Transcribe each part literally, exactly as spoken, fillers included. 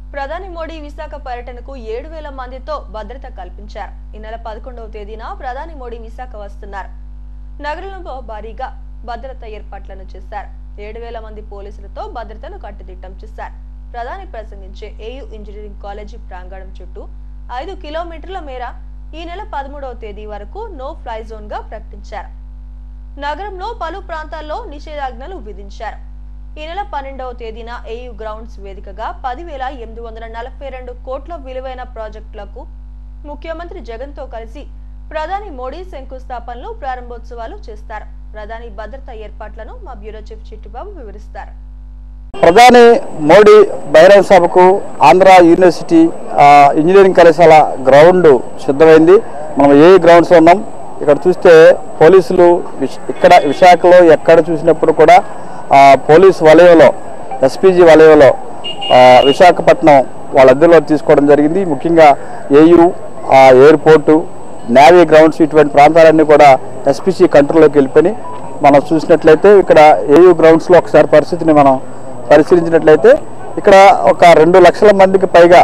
ప్రధాని మోడీ విశాఖ పర్యటనకు ఏడు వేల మందితో భద్రత కల్పించారు. ఈ నెల పదకొండవ తేదీన ప్రధాని మోడీ విశాఖ వస్తున్నారు. నగరంలో భారీగా భద్రత ఏర్పాట్లను చేశారు. ఏడు వేల మంది పోలీసులతో భద్రతను కట్టుదిట్టం చేశారు. ప్రధాని ప్రసంగించే ఏయూ ఇంజనీరింగ్ కాలేజీ ప్రాంగణం చుట్టూ ఐదు కిలోమీటర్ల మేర ఈ నెల పదమూడవ తేదీ వరకు నో ఫ్లై జోన్ గా ప్రకటించారు. నగరంలో పలు ప్రాంతాల్లో నిషేధాజ్ఞలు విధించారు. ఈ నెల పన్నెండవ తేదీన ఏయూ గ్రౌండ్స్ వేదికగా పదివేల ఎనిమిది వందల నలభై రెండు కోట్ల విలువైన ప్రాజెక్టులకు ముఖ్యమంత్రి జగన్ తో కలిసి ప్రధాని మోడీ శంకుస్థాపనలు ప్రారంభోత్సవాలు చేస్తారు. ప్రధాని భద్రతా ఏర్పాట్లను మా బ్యూరో చీఫ్ చిట్టిబాబు వివరిస్తారు. ప్రధాని మోడీ బహిరంగ సభకు ఆంధ్ర యూనివర్సిటీ ఇంజనీరింగ్ కళాశాల గ్రౌండ్ సిద్ధమైంది. మనం ఏ గ్రౌండ్స్ ఉన్నాం. ఇక్కడ చూస్తే పోలీసులు ఇక్కడ విశాఖలో ఎక్కడ చూసినప్పుడు కూడా పోలీసు వలయంలో ఎస్పీజీ వలయంలో విశాఖపట్నం వాళ్ళ అద్దెలో తీసుకోవడం జరిగింది. ముఖ్యంగా ఏయూ ఎయిర్పోర్టు, నేవీ గ్రౌండ్స్ ఇటువంటి ప్రాంతాలన్నీ కూడా ఎస్పీసీ కంట్రోల్లోకి వెళ్ళిపోయి మనం చూసినట్లయితే ఇక్కడ ఏయూ గ్రౌండ్స్లో ఒకసారి పరిస్థితిని మనం పరిశీలించినట్లయితే ఇక్కడ ఒక రెండు లక్షల మందికి పైగా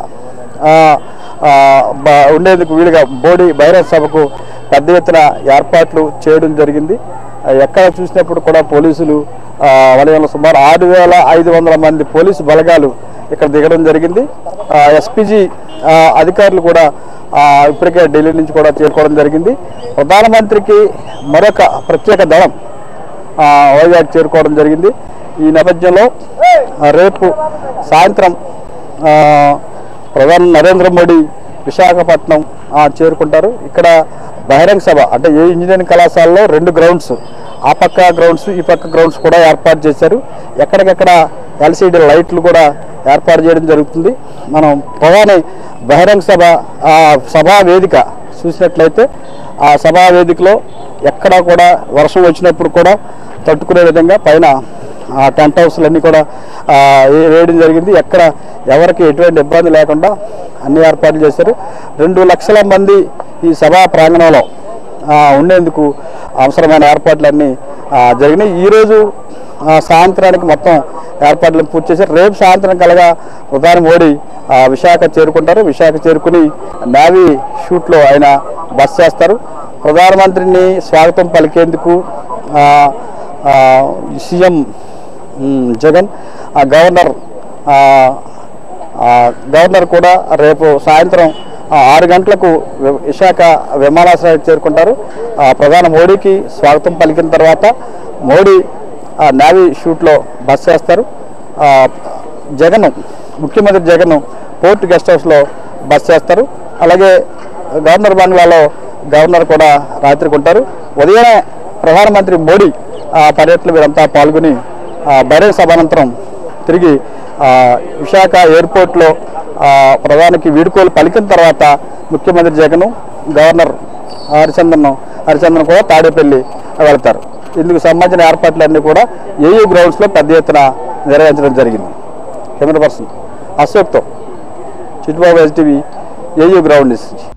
ఉండేందుకు వీలుగా మోడీ బహిరంగ సభకు పెద్ద ఎత్తున ఏర్పాట్లు చేయడం జరిగింది. ఎక్కడ చూసినప్పుడు కూడా పోలీసులు వలయంలో సుమారు ఆరు వేల ఐదు వందల మంది పోలీసు బలగాలు ఇక్కడ దిగడం జరిగింది. ఎస్పీజీ అధికారులు కూడా ఇప్పటికే ఢిల్లీ నుంచి కూడా చేరుకోవడం జరిగింది. ప్రధానమంత్రికి మరొక ప్రత్యేక దళం వైజాగ్ చేరుకోవడం జరిగింది. ఈ నేపథ్యంలో రేపు సాయంత్రం ప్రధాని నరేంద్ర మోడీ విశాఖపట్నం చేరుకుంటారు. ఇక్కడ బహిరంగ సభ అంటే ఏ ఇంజనీరింగ్ కళాశాలలో రెండు గ్రౌండ్స్, ఆ పక్క గ్రౌండ్స్ ఈ పక్క గ్రౌండ్స్ కూడా ఏర్పాటు చేశారు. ఎక్కడికెక్కడ ఎల్సీడీ లైట్లు కూడా ఏర్పాటు చేయడం జరుగుతుంది. మనం ప్రధాని బహిరంగ సభ సభా వేదిక చూసినట్లయితే ఆ సభా వేదికలో ఎక్కడా కూడా వర్షం వచ్చినప్పుడు కూడా తట్టుకునే విధంగా పైన టెంట్ హౌస్లన్నీ కూడా వేయడం జరిగింది. ఎక్కడ ఎవరికి ఎటువంటి ఇబ్బంది లేకుండా అన్ని ఏర్పాట్లు చేశారు. రెండు లక్షల మంది ఈ సభా ప్రాంగణంలో ఉండేందుకు అవసరమైన ఏర్పాట్లన్నీ జరిగినాయి. ఈరోజు సాయంత్రానికి మొత్తం ఏర్పాట్లను పూర్తి చేశారు. రేపు సాయంత్రం కలగా ప్రధాని మోడీ విశాఖ చేరుకుంటారు. విశాఖ చేరుకుని నేవీ షూట్లో ఆయన బస్ చేస్తారు. ప్రధానమంత్రిని స్వాగతం పలికేందుకు సీఎం జగన్, గవర్నర్ గవర్నర్ కూడా రేపు సాయంత్రం ఆరు గంటలకు విశాఖ విమానాశ్రయం చేరుకుంటారు. ప్రధాని మోడీకి స్వాగతం పలికిన తర్వాత మోడీ నేవీ షూట్లో బస్ చేస్తారు. జగన్ ముఖ్యమంత్రి జగన్ పోర్ట్ గెస్ట్ హౌస్లో బస్ చేస్తారు. అలాగే గవర్నర్ బంగ్లాలో గవర్నర్ కూడా రాత్రికి ఉంటారు. ఉదయమే ప్రధానమంత్రి మోడీ పర్యటన వీరంతా పాల్గొని బహిరంగ సభ అనంతరం తిరిగి విశాఖ ఎయిర్పోర్ట్లో ప్రధానికి వీడ్కోలు పలికిన తర్వాత ముఖ్యమంత్రి జగన్, గవర్నర్ హరిచందన్ హరిచందన్ కూడా తాడేపల్లి వెళ్తారు. ఇందుకు సంబంధించిన ఏర్పాట్లన్నీ కూడా ఏయూ గ్రౌండ్స్లో పెద్ద ఎత్తున నిర్వహించడం జరిగింది. కెమెరా పర్సన్ అశోక్తో చిట్టిబాబు ఎస్టీవీ ఏయూ గ్రౌండ్ నుంచి.